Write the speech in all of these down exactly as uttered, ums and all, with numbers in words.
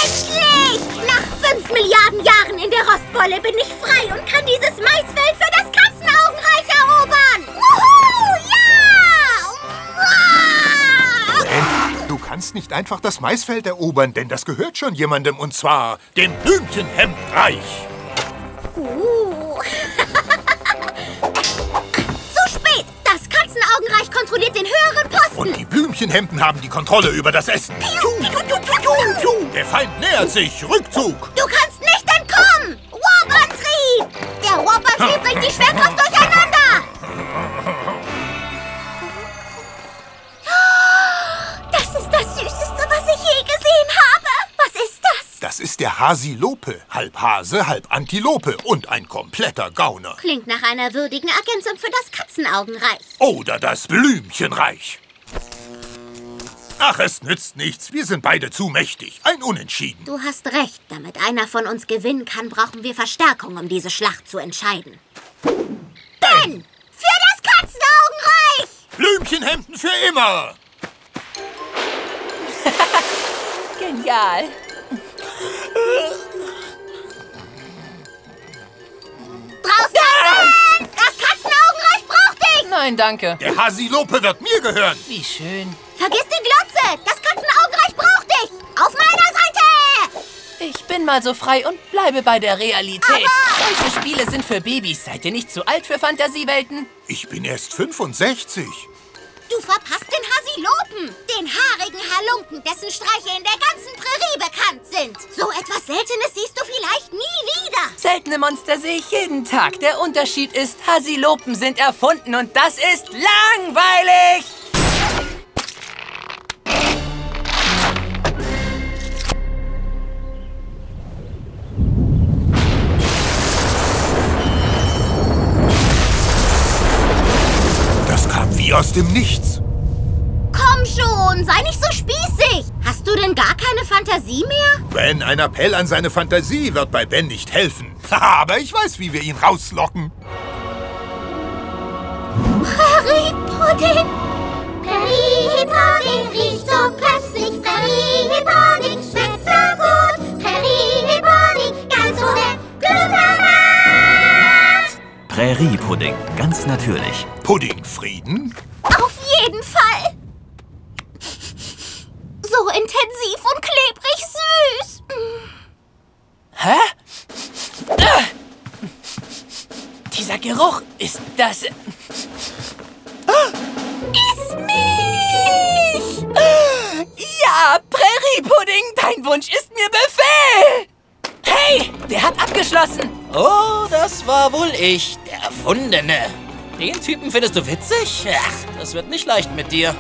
Endlich! Nach fünf Milliarden Jahren in der Rostbeule bin ich frei und kann dieses Maisfeld für das Katzenaugenreich erobern! Wuhu! Ja! Ben, du kannst nicht einfach das Maisfeld erobern, denn das gehört schon jemandem, und zwar dem Blümchenhemdreich. Uh. Zu spät! Das Katzenaugenreich kontrolliert den höheren Posten! Und die Blümchenhemden haben die Kontrolle über das Essen. Der Feind nähert sich. Rückzug! Du kannst nicht entkommen! Warp-Antrieb! Der Warp-Antrieb bringt die Schwerkraft durcheinander! Das ist das Süßeste, was ich je gesehen habe! Was ist das? Das ist der Hasilope. Halb Hase, halb Antilope und ein kompletter Gauner. Klingt nach einer würdigen Ergänzung für das Katzenaugenreich. Oder das Blümchenreich. Ach, es nützt nichts. Wir sind beide zu mächtig. Ein Unentschieden. Du hast recht. Damit einer von uns gewinnen kann, brauchen wir Verstärkung, um diese Schlacht zu entscheiden. Ben! Für das Katzenaugenreich! Blümchenhemden für immer! Genial. Draußen! Das Katzenaugenreich braucht dich! Nein, danke. Der Hasilope wird mir gehören. Wie schön. Vergiss die Glotze! Das Katzenaugenreich braucht dich! Auf meiner Seite! Ich bin mal so frei und bleibe bei der Realität. Aber- Solche Spiele sind für Babys. Seid ihr nicht zu alt für Fantasiewelten? Ich bin erst fünfundsechzig. Du verpasst den Hasilopen, den haarigen Halunken, dessen Streiche in der ganzen Prärie bekannt sind. So etwas Seltenes siehst du vielleicht nie wieder. Seltene Monster sehe ich jeden Tag. Der Unterschied ist, Hasilopen sind erfunden und das ist langweilig! Das kam wie aus dem Nichts. Komm schon, sei nicht so spießig. Hast du denn gar keine Fantasie mehr? Ben, ein Appell an seine Fantasie wird bei Ben nicht helfen. Aber ich weiß, wie wir ihn rauslocken. Präriepudding! Präriepudding riecht so köstlich. Präriepudding schmeckt so gut. Präriepudding ganz ohne Glutamat. Präriepudding, ganz natürlich. Puddingfrieden? Auf jeden Fall. So intensiv und klebrig süß. Hä? Ah! Dieser Geruch ist das... Iss mich! Ja, Präriepudding, dein Wunsch ist mir Befehl! Hey, der hat abgeschlossen. Oh, das war wohl ich, der Erfundene. Den Typen findest du witzig? Ach, das wird nicht leicht mit dir.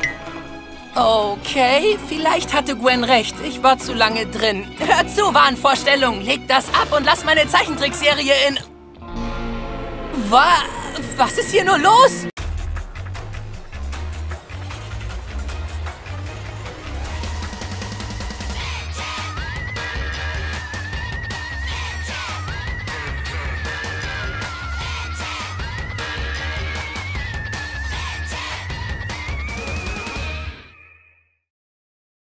Okay, vielleicht hatte Gwen recht. Ich war zu lange drin. Hör zu, Wahnvorstellung. Leg das ab und lass meine Zeichentrickserie in... Wa... Was ist hier nur los?